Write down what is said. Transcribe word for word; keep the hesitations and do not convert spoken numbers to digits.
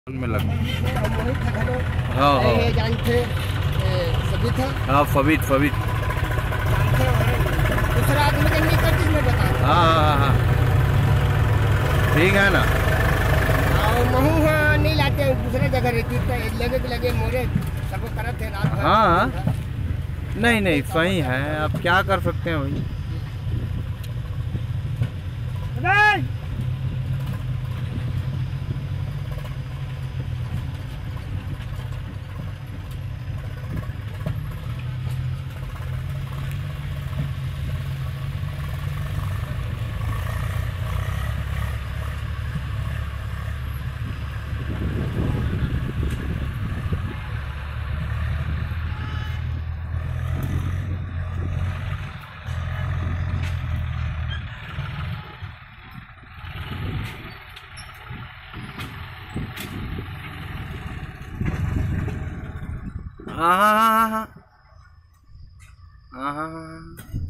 में लग मोहित था घरो। हाँ हाँ ये जानते सभी था। हाँ फबीत फबीत जानते और दूसरा आदमी का नहीं करती मैं बता। हाँ हाँ हाँ ठीक है ना। और महू हाँ नहीं लाते हैं, दूसरा जगह रहती है लगे के लगे मोरे सबको करते हैं रात भर। हाँ नहीं नहीं सही है, अब क्या कर सकते हैं भाई। हाँ हाँ हाँ हाँ हाँ हाँ हाँ हाँ